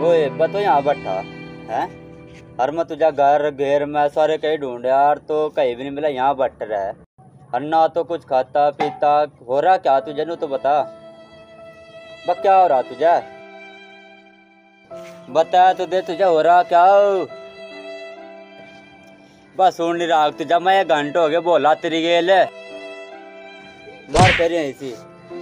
ओए बतो यहाँ बैठा है। हर मैं तुझा घर घेर में सारे कहीं ढूंढे यार, तो कहीं भी नहीं मिला। यहाँ बैठ रहा है और ना तो कुछ खाता पीता। हो रहा क्या तुझे? नू तो बता क्या हो रहा तुझे? बता तुझे हो रहा क्या? बस सुन नहीं रहा तुझा। मैं 1 घंटे हो गए बोला तेरी गेल बाहर तेरी ऐसी।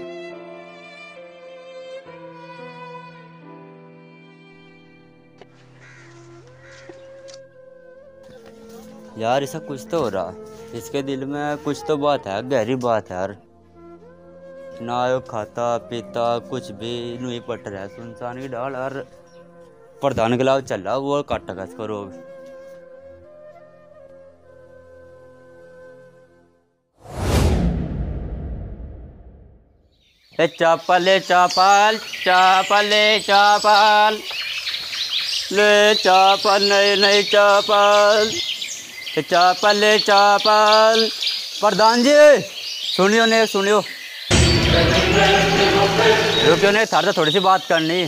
यार ऐसा कुछ तो हो रहा, इसके दिल में कुछ तो बात है, गहरी बात है यार। ना यो खाता पीता कुछ भी नहीं पट रहा है, सुनसान की डाल और प्रधान के लाभ चल रहा वो काट का इसको रोग। चापल चापल चापल चापल ले चापल नहीं नहीं चापल चापल चापल। प्रधान जी सुनियो ने सुनियो, रुकियो ने थारे थोड़ी सी बात करनी।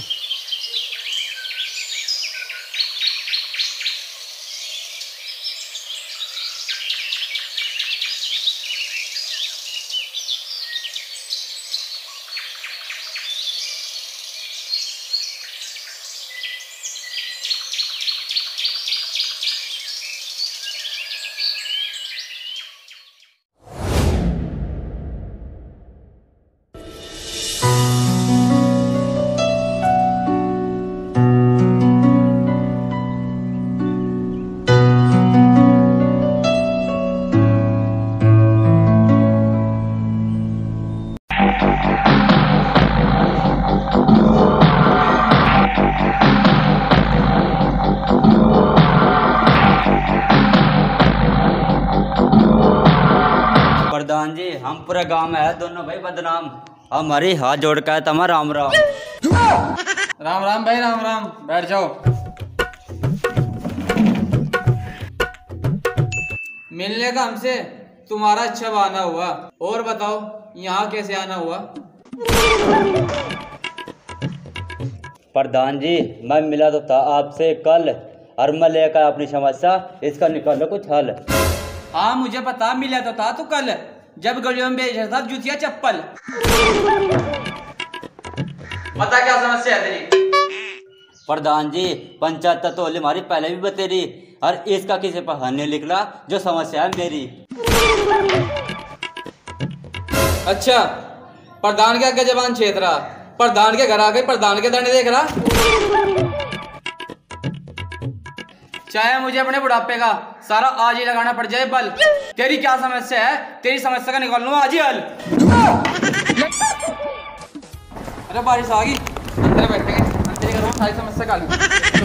प्रधान जी हम पूरा गांव में है दोनों भाई बदनाम। हमारी हाथ जोड़ का है तमा राम राम। राम राम भाई राम राम, बैठ जाओ। मिलने का हमसे तुम्हारा अच्छा बहाना हुआ। और बताओ यहाँ कैसे आना हुआ? प्रधान जी मैं मिला तो था आपसे कल और मैं लेकर अपनी समस्या इसका निकालो कुछ हल। हाँ मुझे पता, मिला तो था तू कल जब गलियों में बेच रहा था जूतिया चप्पल। बता क्या समस्या है तेरी? प्रधान जी पंचायत तो हमारी पहले भी बतेरी और इसका किसी पर हल नहीं निकला जो समस्या है मेरी। अच्छा प्रधान के आगे जबान छेद रहा, प्रधान के घर आ गई प्रधान के दंड देख रहा। चाहे मुझे अपने बुढ़ापे का सारा आज ही लगाना पड़ जाए बल। तेरी क्या समस्या है? तेरी समस्या का निकाल लूं आज ही हल। अरे बारिश आ गई, अंदर बैठेंगे, तेरी करूँ सारी समस्या का हल।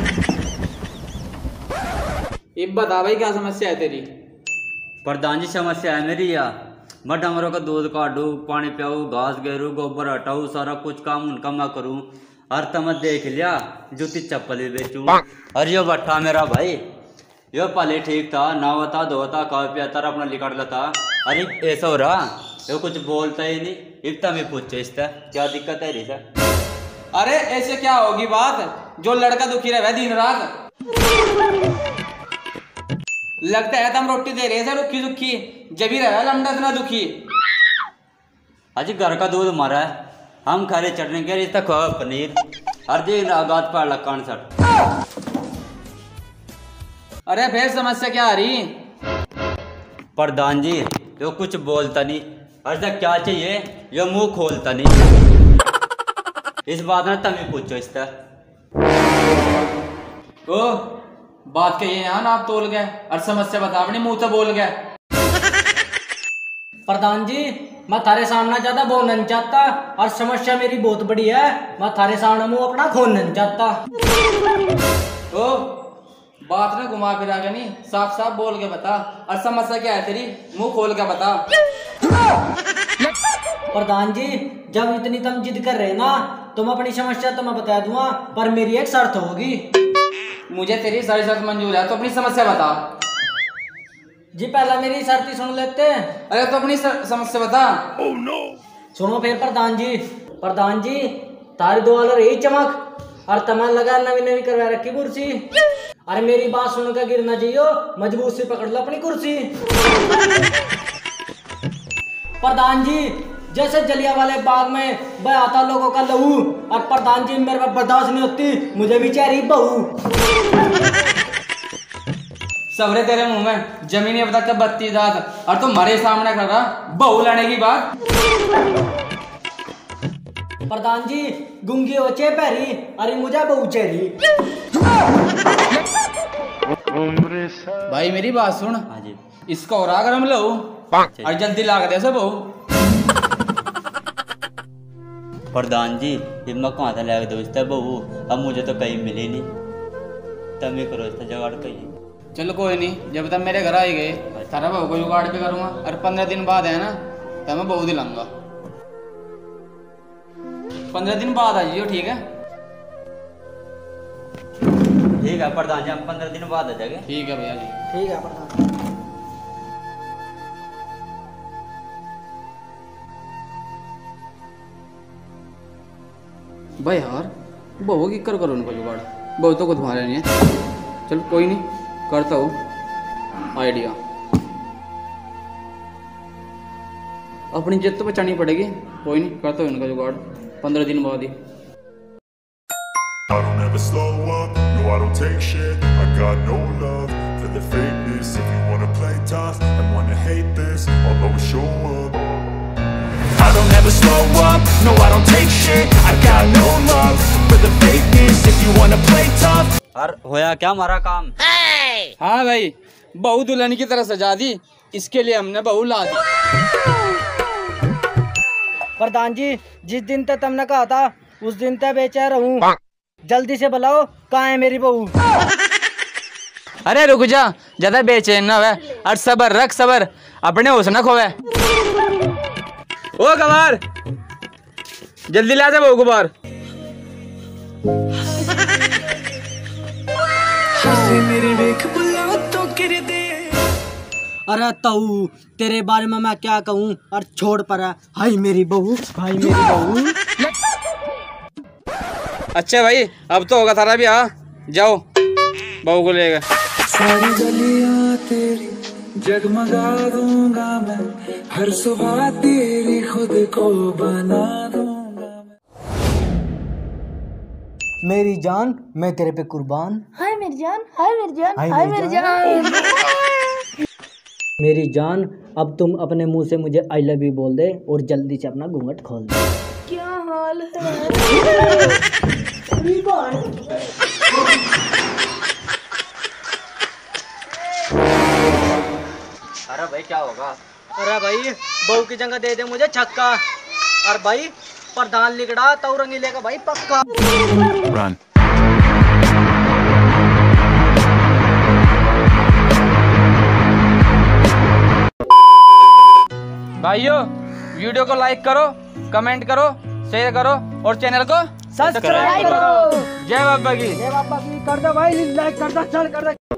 ये बता भाई क्या समस्या है तेरी? प्रधान जी समस्या है मेरी या मैं डंगरों का दूध काटू, पानी पियाऊ, घास गेरू, गोबर हटाऊ, सारा कुछ काम उनका मैं करूँ। और तम देख लिया जूती चप्पल भी बेचू। और यो बट्टा मेरा भाई यो पहले ठीक था, नहाता धोता खा पियाता अपना लिकाट लेता। अरे ऐसा हो रहा यो कुछ बोलता ही नहीं, इतना भी पूछे इससे क्या दिक्कत है रिसा? अरे ऐसे क्या होगी बात, जो लड़का दुखी रहे दिन रात। लगता है तुम रोटी दे रहे थे रुखी दुखी, जब ही रहा लमडा इतना दुखी। अजी घर का दूध मारा है, हम खारे चटनी के रिश्ता खुआ पनीर हर दिन आगात पर लकान सट। अरे फिर समस्या क्या आ रही? प्रधान जी यो कुछ बोलता नहीं, ऐसा क्या चाहिए यो मुंह खोलता नहीं। इस बात में तुम ही पूछो इसका। ओ बात कहिए यहाँ ना आप तोल गए और समस्या बता अपने मुंह तो बोल गए। प्रधान जी मैं थारे सामने ज्यादा बोलना नहीं चाहता और समस्या मेरी बहुत बड़ी है, मैं थारे सामने मुंह अपना खोलना नहीं चाहता। ओ बात ना घुमा फिरा के नहीं, साफ साफ बोल के बता और समस्या क्या है तेरी, मुंह खोल के बता। प्रधान जी जब इतनी तुम जिद कर रहे ना तो मैं अपनी समस्या तो मैं बता दूंगा, पर मेरी एक शर्त होगी। मुझे तेरी सारी शर्त मंजूर है, तो अपनी समस्या बता। जी पहला मेरी शर्त ही सुन लेते हैं। अरे तो अपनी समस्या बता। सुनो फिर प्रधान जी। प्रधान जी तारी दो वाला रही चमक, और तमन लगा नवी नवी करवा रखी कुर्सी। अरे मेरी बात सुनकर गिरना चाहिए, मजबूत से पकड़ लो अपनी कुर्सी। प्रधान जी, जैसे जलियांवाले बाग में बहाता लोगों का लहू, और प्रधान जी मेरे पर बर्दाश्त नहीं होती, मुझे भी चाहिए बहू। सबरे तेरे मुंह में जमीनी अब तक 32 दांत और तुम्हारे सामने कर रहा बहू लाने की बात। प्रधान जी गुंगी हो चे पैरी, अरे मुझे बहू चेरी। भाई मेरी बात सुन, हाँ जी। इसको और अगर हम लो और जल्दी लाग दे सब बहू। प्रधान जी हिम्मत कहाँ था लगा दो इसका बहू, अब मुझे तो कहीं मिली नहीं, तब करो इसका जुगाड़ कहीं। चलो कोई नहीं, जब तक मेरे घर आए गए तारा बहू को जुगाड़ पे करूंगा, और 15 दिन बाद है ना तब मैं बहू दिलाऊंगा। 15 दिन बाद आ जाइयो, ठीक है? ठीक है प्रधान जी, हम 15 दिन बाद आ जाएंगे। ठीक है भैया जी। ठीक है प्रधान। भाई यार बहू की करो उनको जुगाड़, बहू तो खुद तुम्हारे नहीं है। चल कोई नहीं, करता हूँ आइडिया। अपनी इज्जत तो बचानी पड़ेगी, कोई नहीं करता हूँ इनका जुगाड़ 15 दिन बाद ही। I don't ever slow up, no I don't take shit. I got no love for the fakeness. If you wanna play tough and wanna hate this, I'll always show up. I don't ever slow up, no I don't take shit. I got no love for the fakeness. If you wanna play tough. और होया क्या हमारा काम? हाँ भाई, बहू दुल्हन की तरह सजा दी, इसके लिए हमने बहू ला दी। प्रधान जी जिस दिन तक तुमने कहा था उस दिन तक बेचैन रहूं, जल्दी से बुलाओ, कहाँ है मेरी बहू? अरे रुक जा, ज्यादा बेचैन ना हुए और सबर रख, सबर अपने होश न खोवे। ओ कमार जल्दी ला जा बहू को बाहर। अरे ताऊ तेरे बारे में मैं क्या कहूँ, और छोड़ पर हाय मेरी बहू, हाय मेरी बहू। अच्छा भाई अब तो होगा थारा भी, हाँ जाओ बहू को लेकर। सारी गलियां तेरी जगमगा दूंगा मैं, हर सुबह तेरी खुद को बना दूंगा मैं। मेरी जान मैं तेरे पे कुर्बान। हाय मेरी जान, हाय मेरी जान, हाय हाय मेरी मेरी जान। मेरी जान अब तुम अपने मुंह से मुझे आई लव यू बोल दे और जल्दी से अपना घूंघट खोल दे। क्या हाल है? अरे भाई क्या होगा? अरे भाई बहू की जगह दे दे मुझे छक्का, और भाई प्रधान लिगड़ा तो रंगीले का भाई पक्का। Run. भाइयों वीडियो को लाइक करो, कमेंट करो, शेयर करो और चैनल को सब्सक्राइब करो। जय बाबा की। ये बाबा की कर दो भाई, लाइक कर दो, चल कर दो।